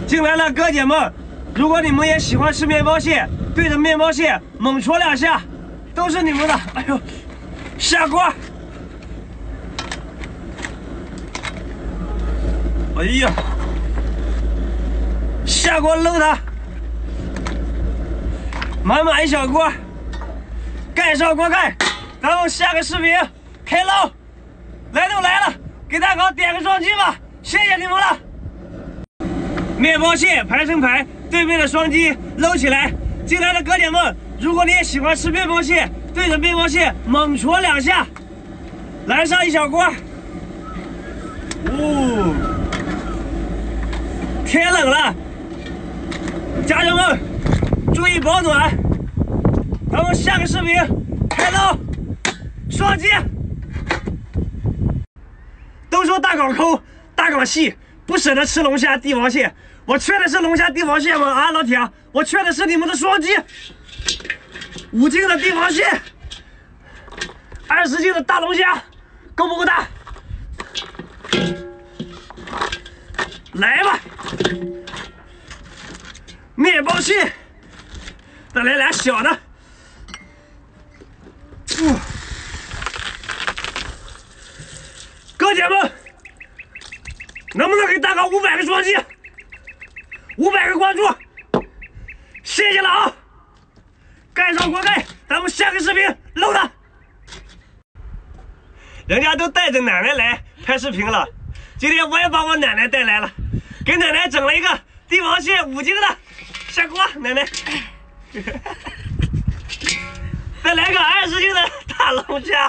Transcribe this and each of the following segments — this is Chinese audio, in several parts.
进来了，哥姐们，如果你们也喜欢吃面包蟹，对着面包蟹猛戳2下，都是你们的。哎呦，下锅！哎呀，下锅搂它，满满一小锅，盖上锅盖，咱们下个视频开捞。来都来了，给大哥点个双击吧，谢谢你们了。面包蟹排成排，对面的双击搂起来。进来的哥姐们，如果你也喜欢吃面包蟹，对着面包蟹猛戳2下，来上一小锅。天冷了，家人们注意保暖。咱们下个视频开捞，双击。都说大港抠，大港细，不舍得吃龙虾、帝王蟹。我缺的是龙虾、帝王蟹吗？啊，老铁，我缺的是你们的双击。5斤的帝王蟹，20斤的大龙虾，够不够大？来吧，面包蟹，再来俩小的。哥姐们，能不能给大哥500个双击，500个关注？谢谢了啊！盖上锅盖，咱们下个视频搂他。人家都带着奶奶来拍视频了，今天我也把我奶奶带来了，给奶奶整了一个帝王蟹5斤的，下锅，奶奶。再来个20斤的大龙虾。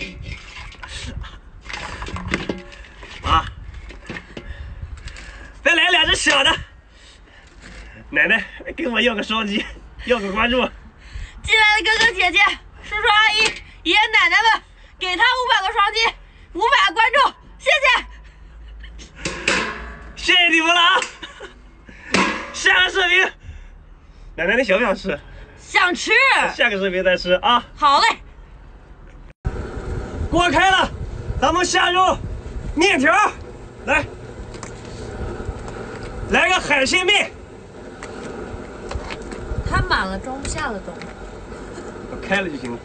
啊！再来2只小的，奶奶给我要个双击，要个关注。 进来的哥哥姐姐、叔叔阿姨、爷爷奶奶们，给他500个双击，500个关注，谢谢！ 谢谢你们了啊！下个视频，奶奶你想不想吃？ 想吃。 下个视频再吃啊！ 好嘞。 锅开了，咱们下入面条，来个海鲜面。 太满了，装不下了都。 开了就行了。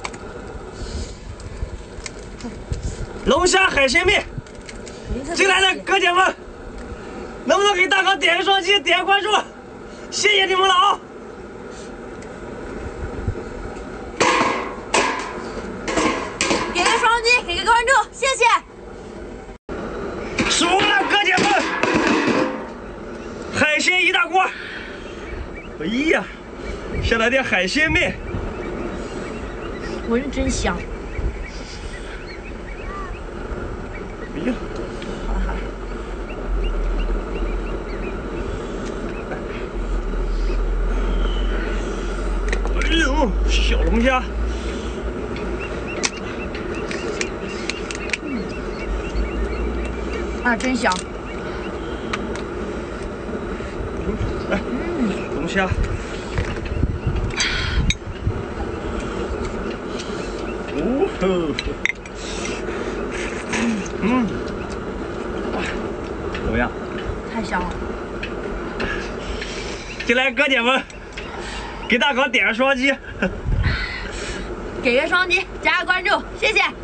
龙虾海鲜面，进来的哥姐们，能不能给大哥点个双击，点个关注？谢谢你们了啊！ 给个双击，给个关注，谢谢。 熟了，哥姐们，海鲜一大锅。哎呀，下来点海鲜面， 闻着真香。 哎呀， 好了好了。 哎呦，小龙虾。 啊，真香！ 来，龙虾，哦吼，怎么样？ 太香了！ 进来，哥姐们，给大哥点个双击， 给个双击，加个关注，谢谢。